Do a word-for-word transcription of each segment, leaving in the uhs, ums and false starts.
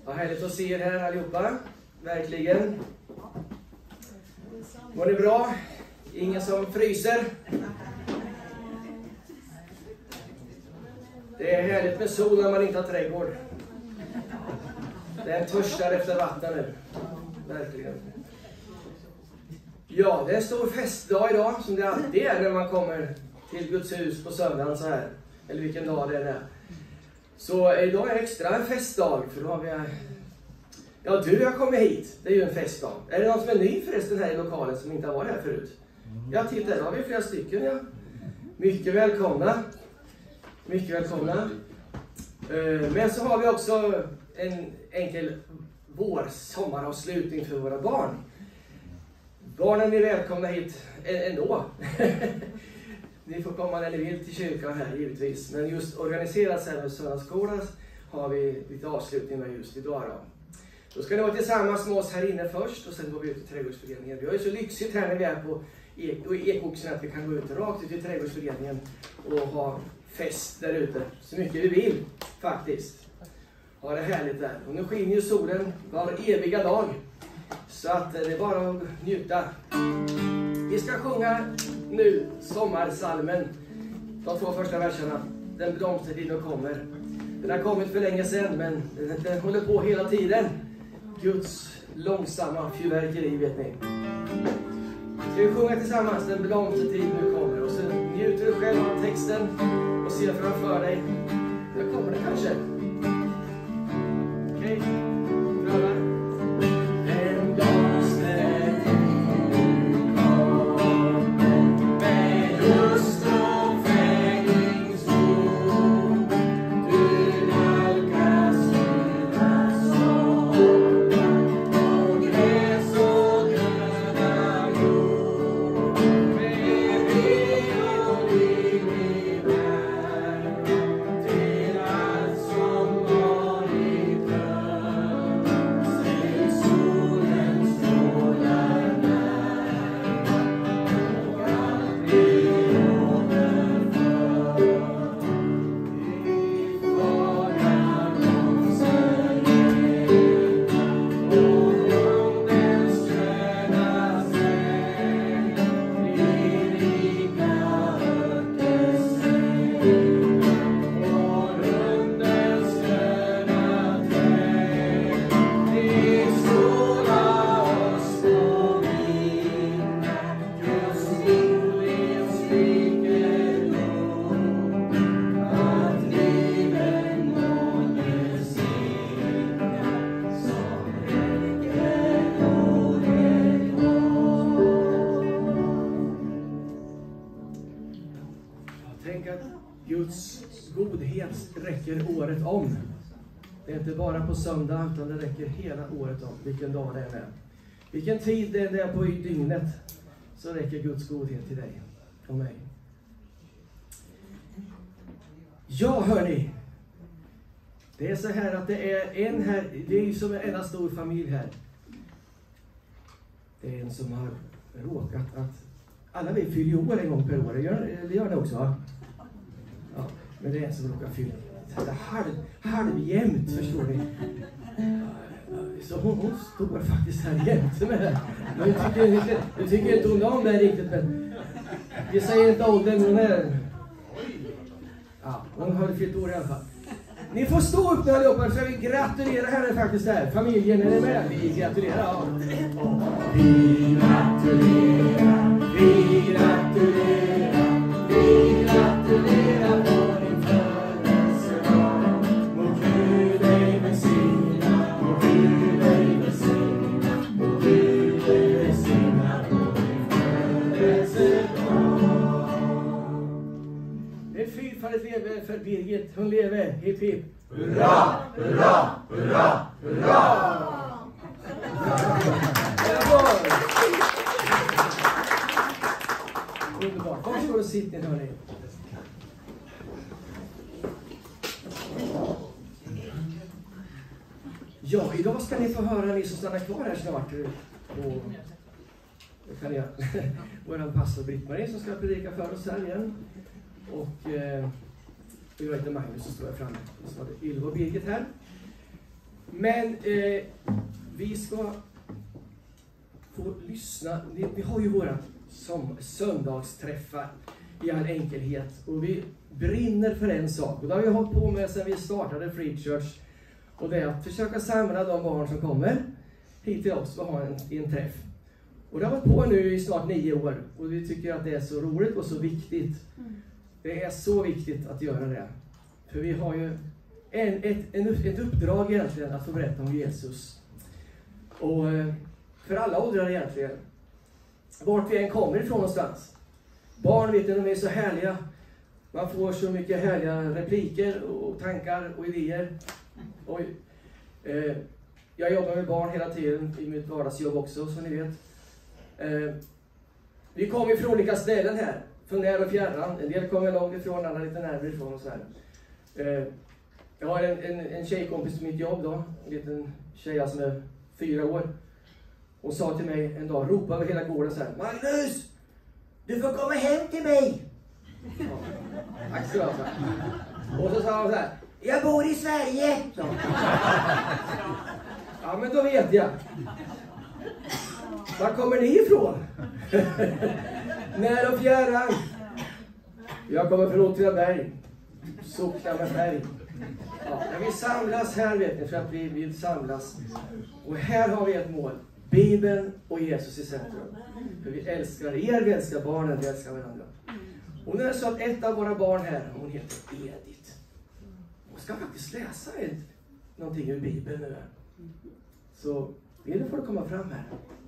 Vad härligt att se er här allihopa. Verkligen. Var det bra? Ingen som fryser? Det är härligt med sol när man inte har trädgård. Den törstar efter vatten nu. Verkligen. Ja, det är en stor festdag idag, som det alltid är när man kommer till Guds hus på söndagen så här. Eller vilken dag det är. Så idag är extra en festdag, för då har vi... Ja, du har kommit hit. Det är ju en festdag. Är det någon som är ny förresten här i lokalen som inte har varit här förut? Ja, titta, då har vi flera stycken, ja. Mycket välkomna. Mycket välkomna. Men så har vi också en enkel vår sommaravslutning för våra barn. Barnen är välkomna hit ändå. Ni får komma när ni vill till kyrkan här givetvis. Men just organiserat så här med söndagsskolan har vi lite avslutning med just idag då. Då ska ni vara tillsammans med oss här inne först och sen går vi ut i trädgårdsföreningen. Vi har ju så lyxigt här när vi är på Ekoxen att vi kan gå ut rakt ut i trädgårdsföreningen och ha fest där ute. Så mycket vi vill faktiskt. Ha det härligt där. Och nu skiner ju solen var eviga dag. Så att det är bara att njuta. Vi ska sjunga nu sommarsalmen. De två första verserna. Den blomstertid nu kommer. Den har kommit för länge sedan, men den, den håller på hela tiden. Guds långsamma fyrverkeri, vet ni. Ska vi sjunga tillsammans? Den blomstertid nu kommer. Och så njuter du själv av texten och ser framför dig. Nu kommer det kanske. Okej, okay. Pröva. Året om. Det är inte bara på söndag utan det räcker hela året om. Vilken dag det är. Vilken tid det är på i dygnet, så räcker Guds godhet till dig och mig. Ja, hörni. Det är så här att det är en här. Det är ju som en enda stor familj här. Det är en som har råkat att alla vi fyller år en gång per år. Det gör, det gör det också, va? Ja, men det är en som råkar fylla halv, halvjämnt, förstår ni. Så hon, hon står faktiskt här jämte med det. Men jag tycker inte, jag tycker inte hon om det riktigt, men vi säger inte åldern, hon är... Ja, hon har fyllt år i alla fall. Ni får stå upp nu allihopa, så vi gratulerar henne faktiskt här. Familjen, är ni med? Vi gratulerar. Ja. Vi gratulerar, vi gratulerar, vi gratulerar på din födelsedag. Må Gud dig välsigna, må Gud dig välsigna, må Gud dig välsigna på din födelsedag. Det är fyrfaldigt leve för Birgit, hon lever, hipp hipp. Hurra, hurra, hurra, hurra! Underbart. Varsågod och sitt ner, hörni. Ja, idag ska ni få höra, ni som stannar kvar här snart. Och det kan jag. Våran pastor Britt-Marie som ska predika för oss här igen. Och eh, jag heter Magnus som står här framme. Och så var det Ylva och Birgit här. Men eh, vi ska få lyssna. Vi, vi har ju våra som, söndagsträffar i all enkelhet. Och vi brinner för en sak. Och det har vi hållit på med sedan vi startade Free Church. Och det är att försöka samla de barn som kommer hit till oss och ha en, en träff. Och det har varit på nu i snart nio år. Och vi tycker att det är så roligt och så viktigt. Det är så viktigt att göra det. För vi har ju en, ett, en, ett uppdrag egentligen att få berätta om Jesus. Och för alla åldrar egentligen. Vart vi än kommer ifrån någonstans. Barn, vet du, de är så härliga. Man får så mycket härliga repliker och tankar och idéer. Och, eh, jag jobbar med barn hela tiden i mitt vardagsjobb också, som ni vet. Eh, vi kommer ifrån olika ställen här. Från när och fjärran. En del kommer långt ifrån, andra lite närmare ifrån och så här. Eh, jag har en, en, en tjejkompis i mitt jobb då. En liten tjej som är fyra år. Hon sa till mig en dag, ropade över hela gården så här: Magnus! Du får komma hem till mig! Ja, tack ska du ha. Och så sa hon så här: jag bor i Sverige! Så. Ja, men då vet jag. Var kommer ni ifrån? När och fjärran. Jag kommer från Åtvidaberg. Sockna med färg. Ja, vi samlas här, vet ni, för att vi vill samlas. Och här har vi ett mål. Bibeln och Jesus i centrum. För vi älskar er, vi älskar barnen, vi älskar varandra. Och nu är det så att ett av våra barn här, hon heter Edith. Hon ska faktiskt läsa ett, någonting ur Bibeln nu. Så vill du får du komma fram här.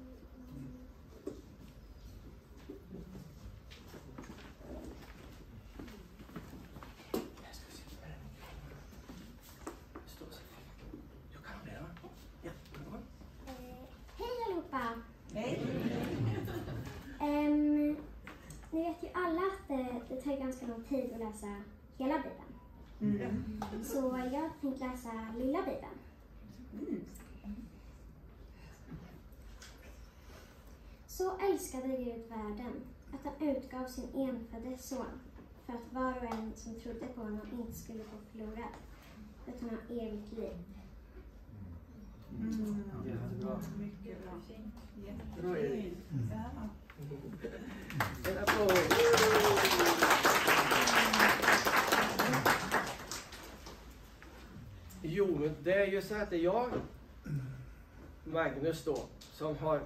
Hej. Um, ni vet ju alla att det, det tar ganska lång tid att läsa hela Bibeln. Mm. Så jag tänkte läsa lilla Bibeln. Mm. Så älskade Gud världen att han utgav sin enfödde son för att var och en som trodde på honom inte skulle gå förlorad utan ha evigt liv. Mm. Jättebra. Mycket bra. Bra, Erik. Ja. En applåd. Jo, men det är ju så att det är jag, Magnus då, som har...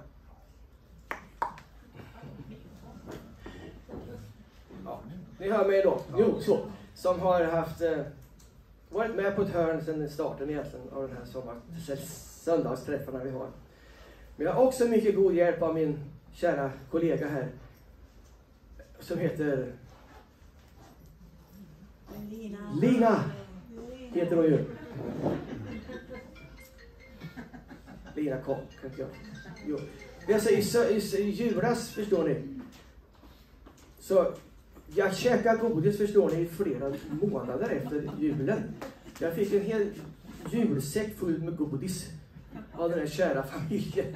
Ja, ni hör mig då. Jo, så. Som har haft... Eh, varit med på ett hörn sedan starten egentligen av den här sommar, söndagsträffarna vi har. Men jag har också mycket god hjälp av min kära kollega här. Som heter... Lina. Lina heter hon ju. Lina kom, kan inte jag. Jo. Det är så i, i, i julas, förstår ni. Så jag käkade godis, förstår ni, i flera månader efter julen. Jag fick en hel julsäck full med godis av den här kära familjen.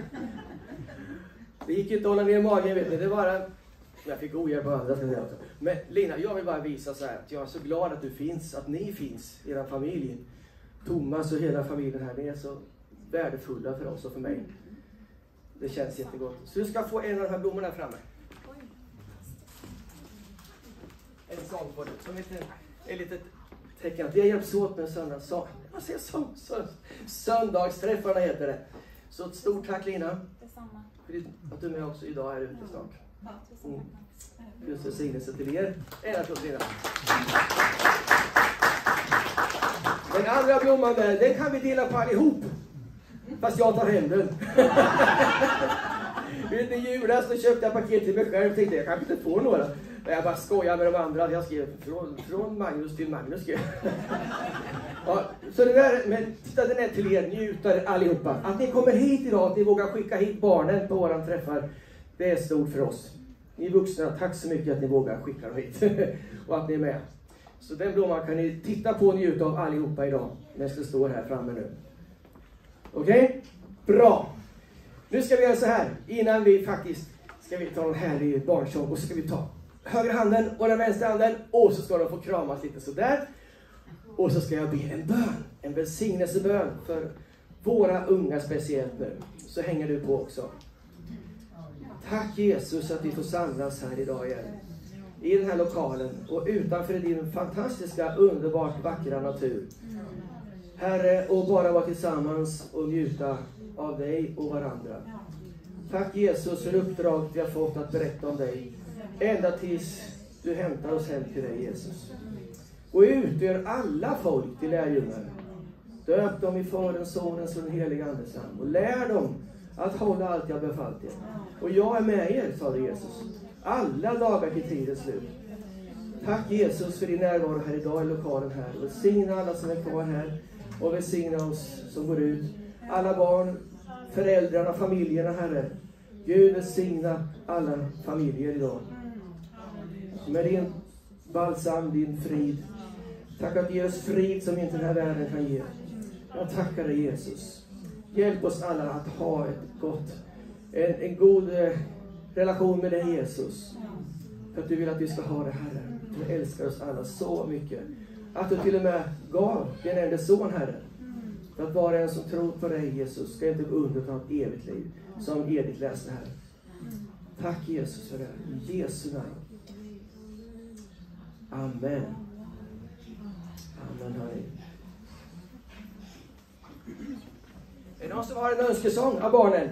Det gick inte att hålla ner magen, vet ni. Det var... Jag fick ohjälp av andra. Men Lina, jag vill bara visa så här att jag är så glad att du finns, att ni finns, era familj. Thomas och hela familjen här, ni är så värdefulla för oss och för mig. Det känns jättegott. Så du ska få en av de här blommorna framme. En sån på det, som ett, ett litet tecken. Vi har hjälps åt med söndag, så, vad säger jag, så, söndagsträffarna heter det. Så ett stort tack, Lina. Detsamma. För att du är med också idag här ute snart. Ja, detsamma. Mm. Just välsignelse till er. En applåd, Lina. Den andra blomman där, den kan vi dela på allihop. Fast jag tar hem den. Vet ni, julas så köpte jag paket till mig själv och tänkte jag kan inte få några. Men jag bara skojar med de andra. Jag skrev från, från Magnus till Magnus. Ja, så det där, men titta, den är till er njutare allihopa. Att ni kommer hit idag, att ni vågar skicka hit barnen på våran träffar. Det är stort för oss. Ni vuxna, tack så mycket att ni vågar skicka dem hit. Och att ni är med. Så den blomman kan ni titta på och njuta av allihopa idag. Den ska stå här framme nu. Okej? Okay? Bra. Nu ska vi göra så här. Innan vi faktiskt ska vi ta en härlig barnsång. Och så ska vi ta högra handen och den vänstra handen. Och så ska de få kramas lite sådär. Och så ska jag be en bön, en välsignelsebön för våra unga speciellt nu. Så hänger du på också. Tack Jesus att vi får samlas här idag igen. I den här lokalen och utanför din fantastiska, underbart vackra natur. Herre, och bara vara tillsammans och njuta av dig och varandra. Tack Jesus för uppdraget vi har fått att berätta om dig. Ända tills du hämtar oss hem till dig, Jesus. Och utgör alla folk till lärjungar. Döp dem i Faderns, Sonens och den heliga Andes namn. Och lär dem att hålla allt jag befallt er. Och jag är med er, sa Jesus. Alla dagar till tidens slut. Tack Jesus för din närvaro här idag i lokalen här. Och välsigna alla som är kvar här. Och välsigna oss som går ut. Alla barn, föräldrarna, familjerna, Herre. Gud välsigna alla familjer idag. Med din balsam, din frid. Tack att du ger oss frid som inte den här världen kan ge. Jag tackar dig Jesus. Hjälp oss alla att ha ett gott, en, en god eh, relation med dig Jesus. För att du vill att vi ska ha det, Herre. Du älskar oss alla så mycket. Att du till och med gav din enda son, Herre. För att vara en som tror på dig Jesus ska inte gå under från ett evigt liv. Som Edith läste här. Tack Jesus för det. I Jesu namn. Amen. Amen, hörni. Är det någon som har en önskesång av barnen?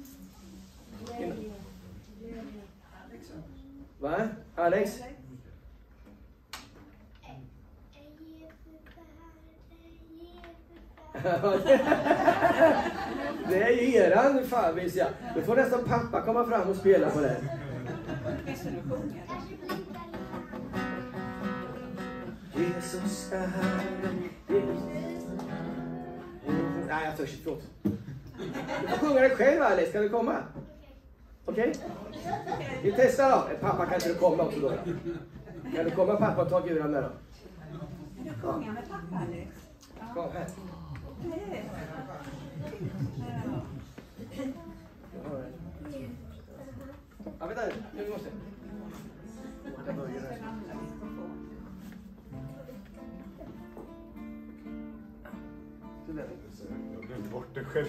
Va? Alex? Det är ju eran favvis, ja. Du får nästan pappa komma fram och spela på det. Jesus är här. Nej, jag törs inte. Förlåt. Du får sjunga det själv, Alex. Ska du komma? Okej? Okay? Vi testar då. Pappa, kan inte du komma också då? Kan du komma, pappa, och ta guran med då? Kan du sjunga med pappa, Alex? Kom här. Ja, vänta nu. Nu måste jag. Jag börjar här. Jag glömde bort det själv.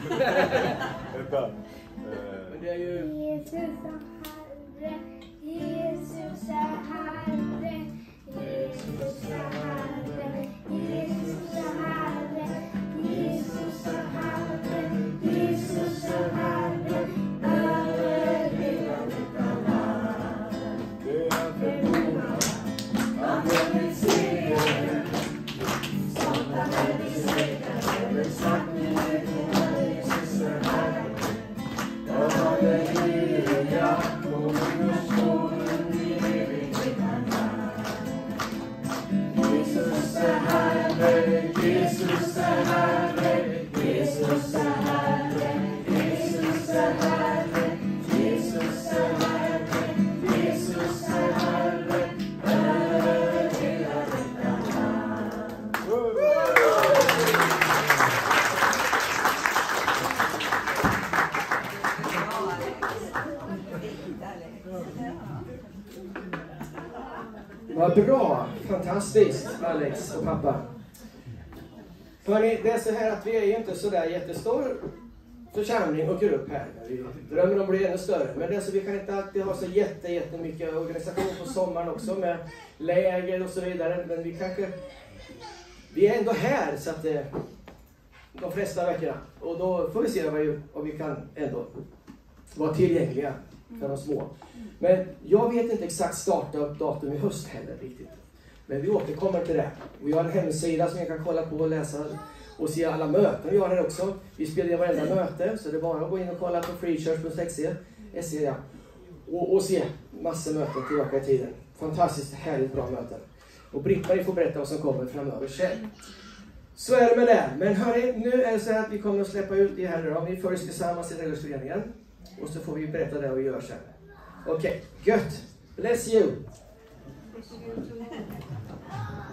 Men det är ju... Jesus är Herre, Jesus är Herre, Jesus är Herre, Jesus är Herre, Jesus är Herre, Jesus är Herre, över hela detta land. Han är min seger, som han är min seger, över sagt min egen, Jesus är Herre. Halleluja, konungens konung i evigheten är. Jesus är Herre, Jesus är Herre, Jesus är Herre, Jesus är Herre, Jesus är Herre, Jesus är Herre, över hela detta land. Vad bra, fantastiskt, Alex och pappa. Hörrni, det är så här att vi är ju inte så där jättestor församling och grupp här. Vi drömmer om att bli ännu större. Men det är så vi kan inte alltid ha så jätte, jättemycket organisation på sommaren också med läger och så vidare. Men vi kanske, vi är ändå här så att det, de flesta veckorna. Och då får vi se vad vi, om vi kan ändå vara tillgängliga för de små. Men jag vet inte exakt startdatum i höst heller riktigt. Men vi återkommer till det. Vi har en hemsida som jag kan kolla på och läsa och se alla möten vi har här också. Vi spelar i varenda möte, så det är bara att gå in och kolla på freechurch punkt se ja. och, och se massor möten tillbaka i tiden. Fantastiskt härligt bra möten. Och Britt-Marie får berätta vad som kommer framöver själv. Så är det med det. Men hörni, nu är det så att vi kommer att släppa ut det här idag. Vi förs tillsammans i Trädgårdsföreningen. Och så får vi berätta det och vi gör sen. Okej, okay. Gött. Bless you.